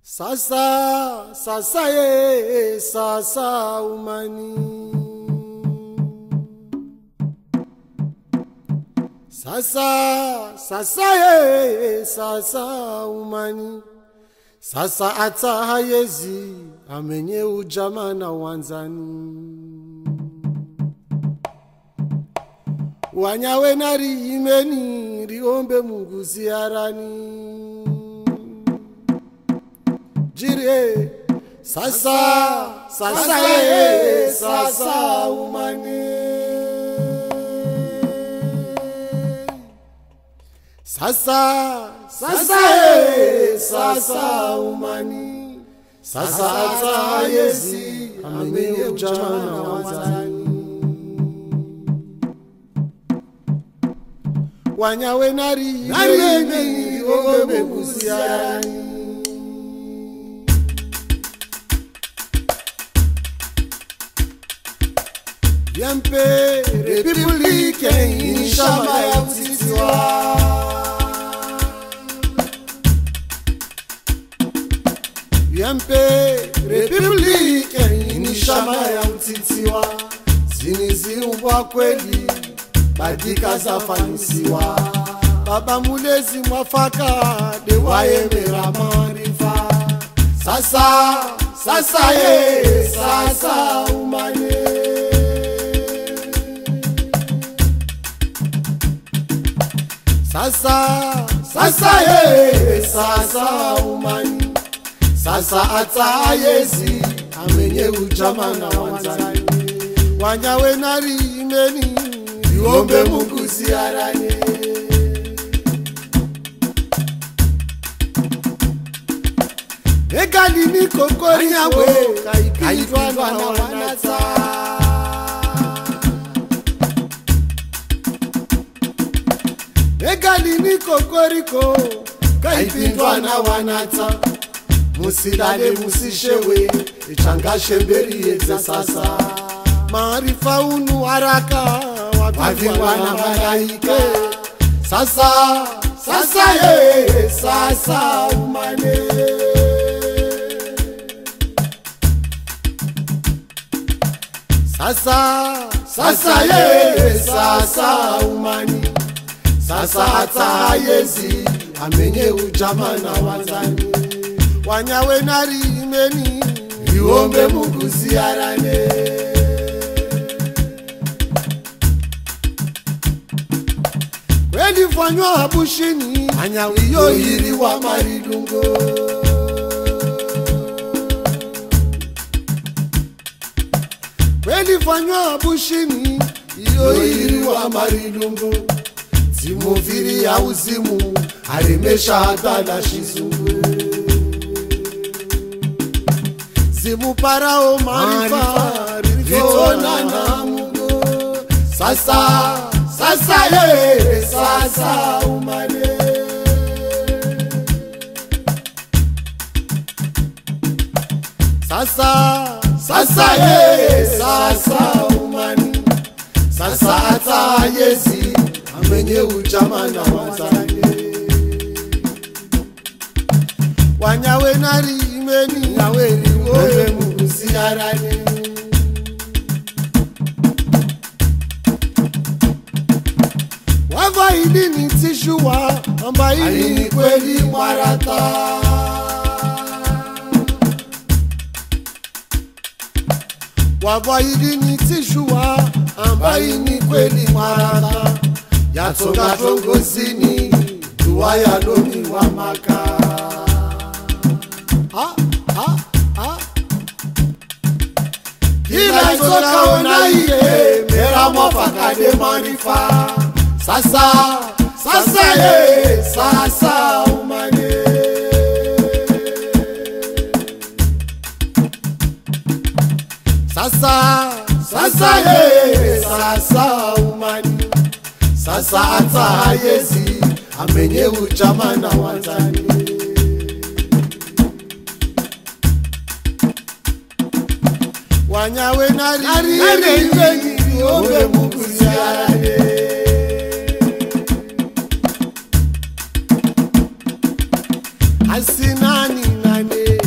Sasa ye, sasa umani. Sasa ye, sasa umani. Sasa ata hayezi amenye ujamana wanzani. Wanyawe nari imeni riombe Mungu ziarani. Jire sasa ye, sasa umani. Sasa ye, sasa umani. Sasa ata yezi amenye ujamana wanzani. Wanyawe nari imeni riombe Mungu ziarani. Yampe republike inishama ya utitiwa. Yampe republike inishama ya utitiwa. Ziniziumbwa kweli badika zafanisiwa. Baba mulezi mwafaka dewaye mera marifa. Sasa ye, sasa umane. Sasa ye, sasa umani. Sasa ata yezi amenye ujamana wanzani. Wanyawe nari imeni riombe Mungu ziarani. Egali ni kokori yawe kaitwa na wanata. Egali ni kokoriko kaipindwa na wanata. Musilale musishewe ichangashe mberi yeze sasa. Maarifa unu haraka wavingwa na malaika. Sasa ye, sasa umane. Sasa ye, sasa umani. Sasa ata yezi amenye ujamana wanzani. Wanyawe nari imeni riombe Mungu ziarane. Kweli fanywa habushini anyawe iyo hiri wa maridungo. Kweli fanywa habushini iyo hiri wa maridungo. Timuviri ya uzimu arimesha hata na shizungu. Zimu parao marifa ritona na Mungu. Sasa ye, sasa umane. Sasa ye, sasa umani. Sasa ata yezi amenye ujamana wanzani. Wanyawe nari imeni nawe riombe Mungu ziarani. Wavaidi ni tishua ambaye ni kweli mwarata. Wavaidi ni tishua ambaye ni kweli mwarata. Yatonga tongozini duwa ya lomi wa maka. Kila itoka ona iye mera mwafaka de marifa. Sasa ye, sasa umane. Sasa ye, sasa umani. Sasa ata yezi amenye ujamana wanzani. Wanyawe nari imeni riombe Mungu ziarani. Asinani nane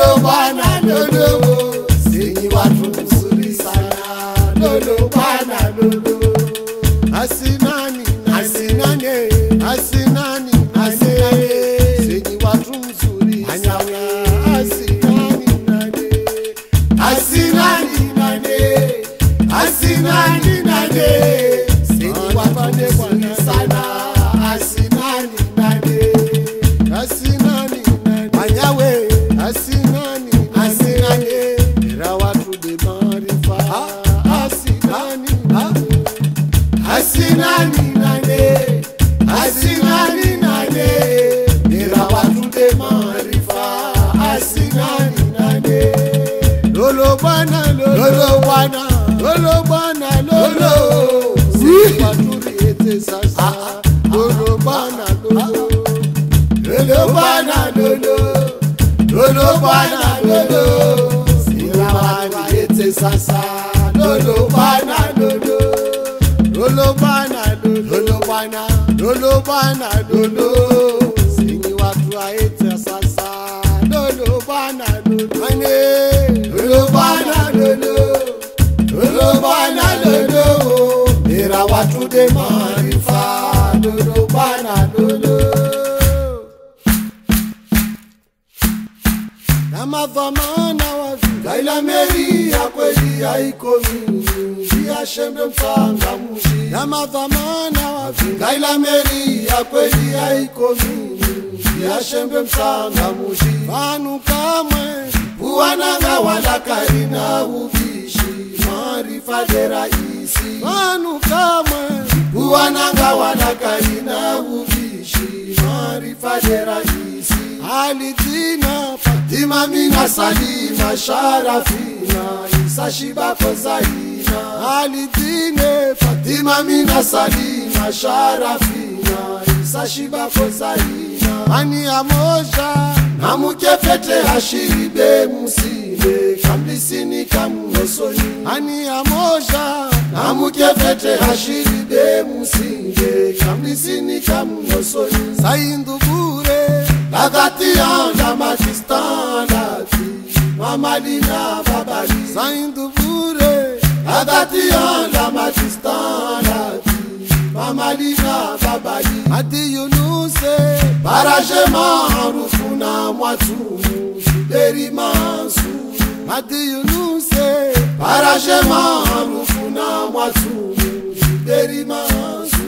lolo bana lolo, senyi watu mzuri sana. Lolo bana lolo, asinani asinane, asinani asinane, senyi watu mzuri sana. Asinani nane, asinani nane, asinani nane, senyi watu mzuri sana. Asinani nane, asinani nane, anyawe asinani asinane, era watu de marifa. Asinani asinani nane, asinani nane, era watu de marifa. Asinani nane, lolo bana lolo bana lolo bana lolo, si watu riete sasa. Lolo bana lolo, lolo bana lolo, lolo bana lolo, si watu riete sasa. Lolo bana lolo, lolo bana lolo bana lolo bana lolo, si watu riete sasa. Lolo bana lolo, lolo bana lolo, lolo bana lolo, era watu de marifa. Lolo bana lolo, na madhamana wavinga, ila meri ya kweli haiko mingi, ya shembe mchangamshi. Na madhamana wavinga, ila meri ya kweli haiko mingi, ya shembe mchangamshi. Vanu kamwe uwananga wala karina ubishi, marifa de raisi. Vanu kamwe uwananga wala karina ubishi, marifa de raisi. Alitina Fatima mina Salima Sharafina, Isa Shibako Zaina. Alitine Fatima mina Salima Sharafina, Isa Shibako Zaina. Ani amoja na mukefete hashiribe musile, kamlisini kamunosoni. Ani amoja na mukefete hashiribe musile, kamlisini kamunosoni. Saindu bure Bagati anda matistandati, mamalina babali. Saindu bure Bagati anda matistandati, mamalina babali. Adi Yunuse baraje marufu na mwatumu, deri mansu. Adi Yunuse baraje marufu na mwatumu, deri mansu.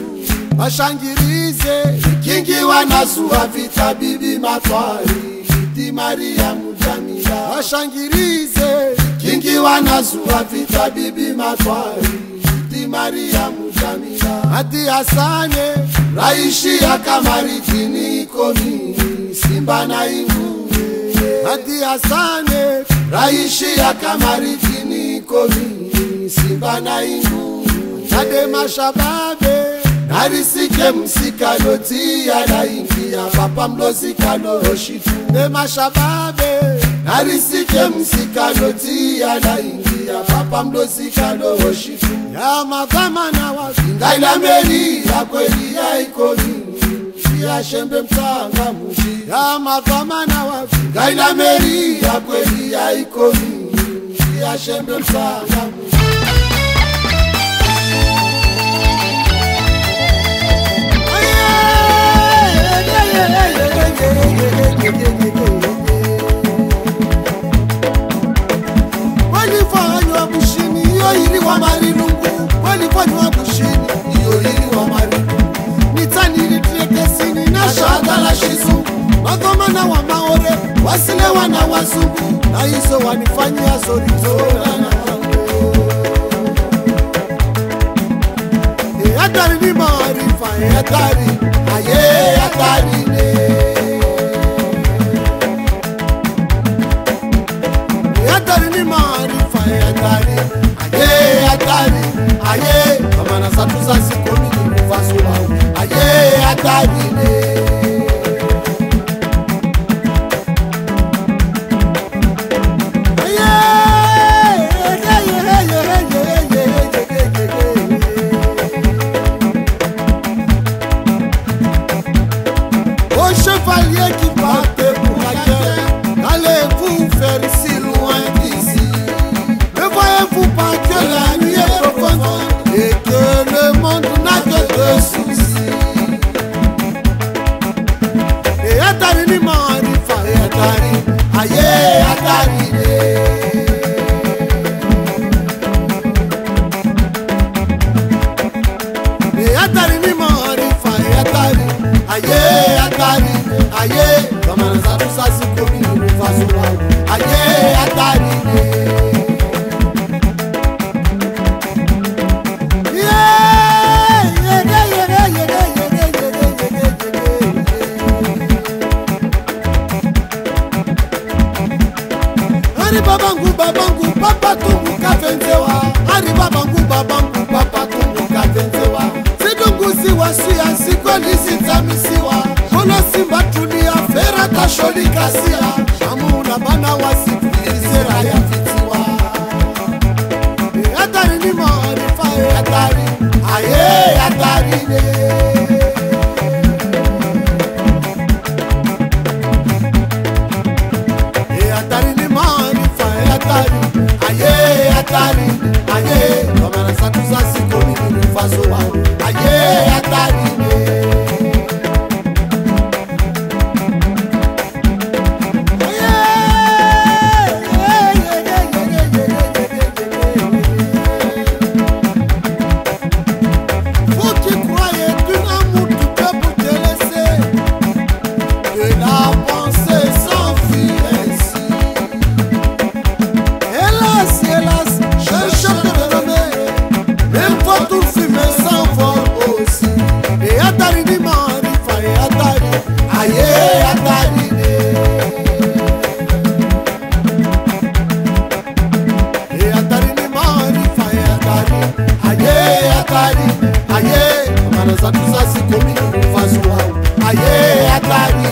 Bashangirize kingi wanasuwa vita bibi matwari, Biti Maria Mujamila. Bashangirize kingi wanasuwa vita bibi matwari, Biti Maria Mujamila. Adi Asane raishi ya kamaritini komini, Simba na Ingune. Adi Asane raishi ya kamaritini komini, Simba na Ingune. Ade mashababe narisike msikalo tia na ingia, papa mlozikalo roshitu. De mashababe narisike msikalo tia na ingia, papa mlozikalo roshitu. Ya madhamana wavinga, ila meri ya kweli haiko mingi, ya shembe mchangamshi. Ya madhamana wavinga, ila meri ya kweli haiko mingi, ya shembe mchangamshi. Walifanywa bushini iyo iri wa marinungu, walifanywa bushini iyo iri wa marinungu. Nitaniri trekesini na shada la shizu, magomana wa maore wasile wana wazungu, na hizo wanifanyia zorizora na hatari ni marifa, hatari aye hatari ne. Hatari ni marifa, hatari aye hatari aye, kama na satu za sikomi ni kufaso wao. Aye hatari ne. Chevalier qui battait pour la guerre, allez vous faire aye atarine. Atarini maarifa atari aye atarine aye kama zatu sasa komi ni faso wa aye atarine. Babangu papa tungu kavenzewa ari babangu papa tungu kavenzewa sidungu siwa suya sikolisi tamisiwa kono simba tulia fera tasholi kasia shamuna bana wasifizera ya fitiwa atari ni maarifa atari aye atari ne. Atari, aye, kama na satu za siko mimi ni faso wa aye, atari faut qu'il croie qu'un amour tout peut pour te laisser que la pensée s'enfuit ainsi. Hélas, cherche de redonner, même pour tout fumer sans vol aussi. Et atari ni marifa, et atari, aye, atari et atari ni marifa, et atari, aye, atari, aye, comme on a tout ça c'est comme une façon, aye, atari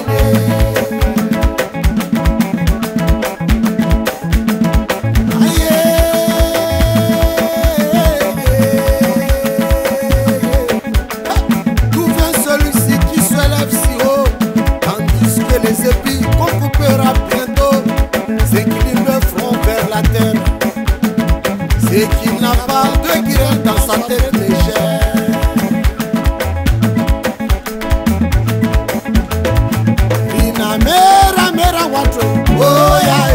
les épis qu'on coupera bientôt, c'est qu'ils me feront vers la terre, c'est qu'il n'a pas de graine dans sa tête légère. Ina mera watu, oh ya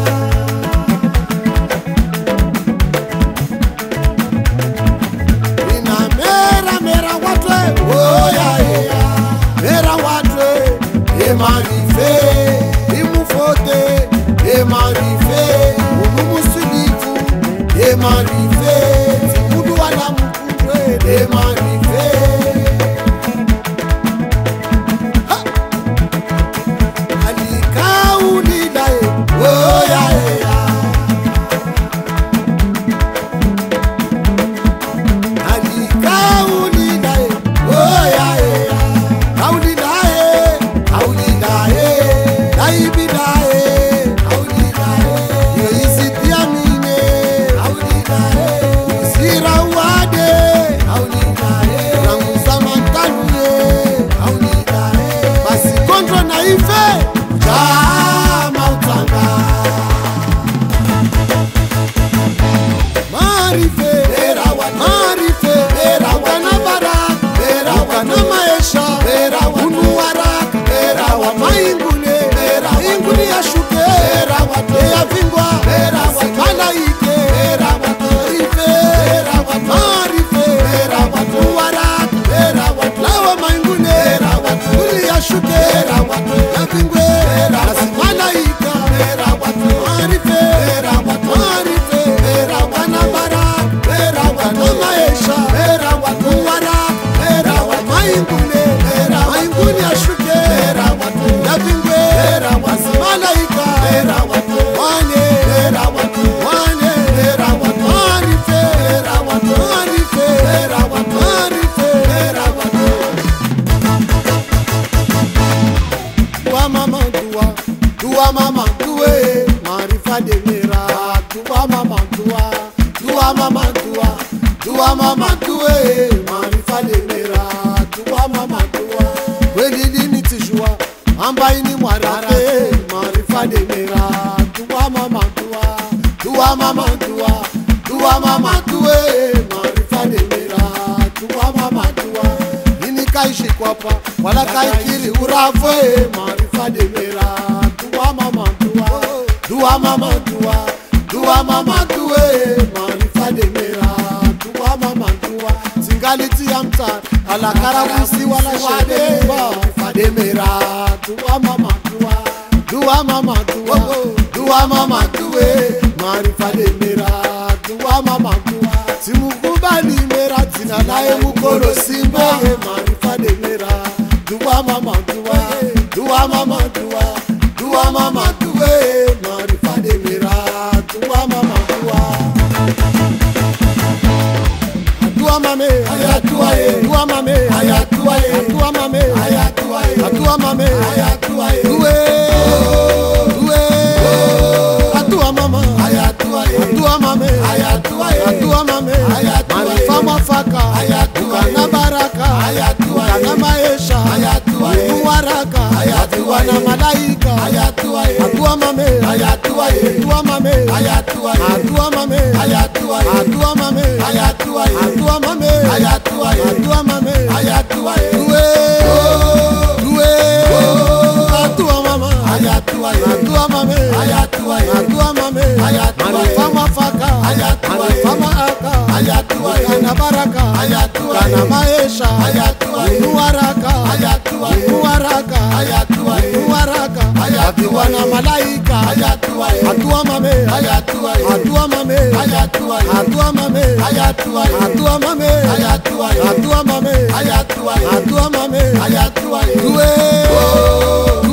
Ina mera watu, oh ya mera watu. Emarife, imufote, emarife, umumusulifu, emarife, simudu wala mukure, emarife. Alika ulidae, oh ya Alika ulidae, oh ya mama tuwe marifa de mera tuwa mama tuwe marifa de mera tuwa mama tuwa kweli lini tijua ambaye ni mwarate marifa de mera tuwa mama tuwe marifa de mera tuwa mama tuwa nini kaishi kwapa wala kaikiri urafwe marifa de mera tuwa mama tuwa dua mama dua mama due Marifa de mera dua mama dua tingaliti amta alakara kusi wala shade Marifa de mera dua mama dua mama due Marifa de mera dua mama dua timukubali mera tinalaye mukoro simbe Marifa de mera dua mama dua mama due Marifa de mera dua mama dua mame ayatua dua mame ayatua dua mame ayatua dua mame ayatua due atua mama ayatua dua mame ayatua dua mame Marifa mafaka ayatua na baraka ayatua na maisha ayatua muwaraka ayatua na malaika ayatua dua mame ayatua dua mame ayatua dua mame ayatua dua mame ayatua dua mame ayatua dua mame ayatua due atua mama ayatua dua mame ayatua dua mame Marifa mafaka Marifa maaka ayatua na baraka ayatua na maisha ayatua muwaraka muwaraka muwaraka ayatua na malaika ayatua dua mame ayatua dua mame ayatua dua mame ayatua dua mame ayatua dua mame ayatua dua mame ayatua due